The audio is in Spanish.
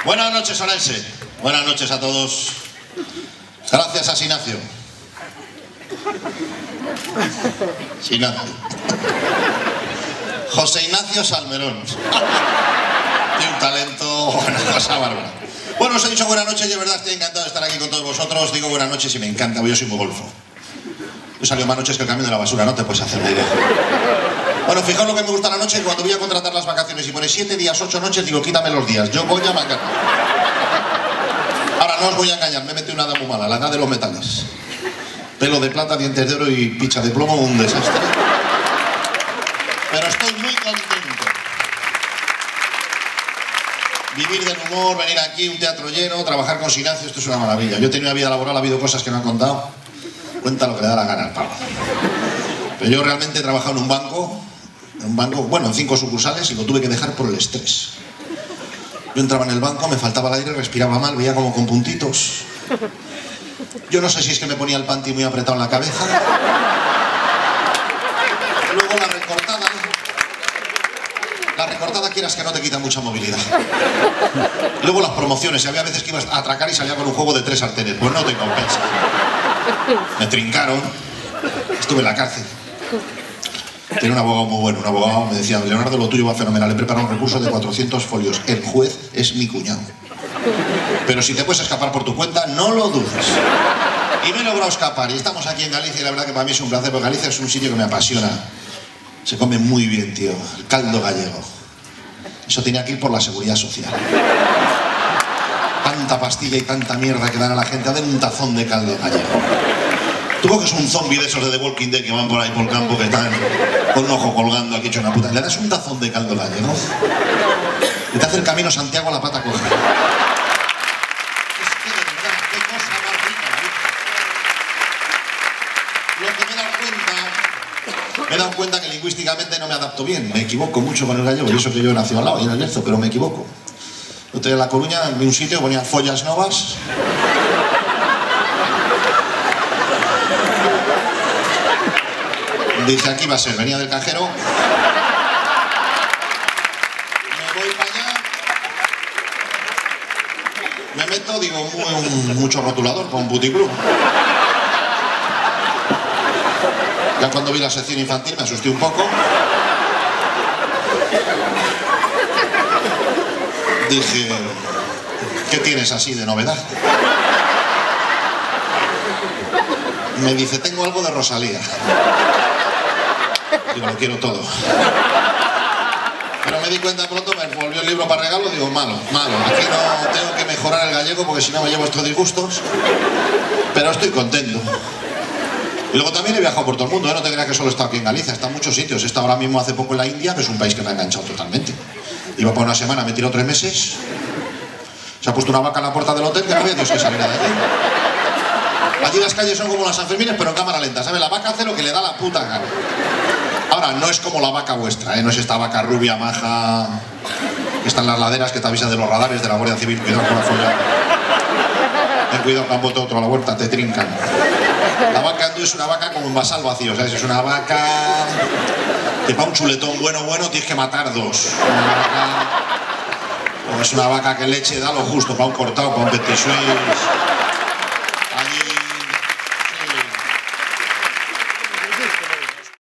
Buenas noches, Orense. Buenas noches a todos. Gracias a Sinacio. Sinacio. José Ignacio Salmerón. Tiene un talento, una cosa bárbara. Bueno, os he dicho buenas noches y de verdad estoy encantado de estar aquí con todos vosotros. Digo buenas noches y me encanta, yo soy muy golfo. Yo salgo más noches que el camión de la basura, no te puedes hacer una idea. Bueno, fijaos lo que me gusta la noche, cuando voy a contratar las vacaciones y pone 7 días, 8 noches, digo, quítame los días, yo voy a mangar. Ahora, no os voy a engañar, me he metido una edad muy mala, la edad de los metales. Pelo de plata, dientes de oro y picha de plomo, un desastre. Pero estoy muy contento. Vivir del humor, venir aquí, un teatro lleno, trabajar con Sinacio, esto es una maravilla. Yo he tenido una vida laboral, ha habido cosas que no han contado. Cuenta lo que le da la gana al pavo. Pero yo realmente he trabajado en un banco, bueno, en 5 sucursales y lo tuve que dejar por el estrés. Yo entraba en el banco, me faltaba el aire, respiraba mal, veía como con puntitos. Yo no sé si es que me ponía el panty muy apretado en la cabeza. Luego la recortada quieras que no te quita mucha movilidad. Luego las promociones, había veces que ibas a atracar y salía con un juego de 3 sartenes, pues no te compensa. Me trincaron, estuve en la cárcel. Tenía un abogado muy bueno, un abogado me decía, Leonardo, lo tuyo va fenomenal, he preparado un recurso de 400 folios, el juez es mi cuñado. Pero si te puedes escapar por tu cuenta, no lo dudes. Y me he logrado escapar, y estamos aquí en Galicia y la verdad que para mí es un placer, porque Galicia es un sitio que me apasiona. Se come muy bien, tío, el caldo gallego. Eso tenía que ir por la seguridad social. Tanta pastilla y tanta mierda que dan a la gente, a ver un tazón de caldo gallego. Tú coges un zombie de esos de The Walking Dead que van por ahí por el campo, que están con un ojo colgando aquí hecho una puta. Le das un tazón de caldo gallego y te hace el camino Santiago a la pata coja. Es que de verdad, qué cosa más rica, ¿no? Lo que me he dado cuenta que lingüísticamente no me adapto bien. Me equivoco mucho con el gallego, y eso que yo nací al lado, y en el Bierzo, pero me equivoco. Yo estoy en La Coruña, en un sitio, ponía follas novas. Dije, aquí va a ser, venía del cajero. Me voy para allá. Me meto, digo, mucho rotulador para un puticlub. Ya cuando vi la sección infantil me asusté un poco. Dije, ¿qué tienes así de novedad? Me dice, tengo algo de Rosalía. Digo, lo quiero todo. Pero me di cuenta pronto, me volvió el libro para regalo, digo, malo. Aquí no tengo que mejorar el gallego porque si no me llevo estos disgustos. Pero estoy contento. Y luego también he viajado por todo el mundo, ¿eh? No te creas que solo he estado aquí en Galicia, he estado en muchos sitios. He estado ahora mismo hace poco en la India, que es un país que me ha enganchado totalmente. Iba por una semana, me tiró 3 meses. Se ha puesto una vaca en la puerta del hotel que no había Dios que saliera de allí. Allí las calles son como las Sanfermines, pero en cámara lenta, ¿sabes? La vaca hace lo que le da la puta gana. Ahora, no es como la vaca vuestra, ¿eh? No es esta vaca rubia, maja, que está en las laderas, que te avisa de los radares de la Guardia Civil. Cuidado con la folla. Ten cuidado que han botado otro a la huerta, te trincan. La vaca andú es una vaca como un vasal vacío, ¿sabes? Es una vaca que para un chuletón bueno tienes que matar 2. O es una vaca que leche da lo justo, para un cortado, para un petit suisse.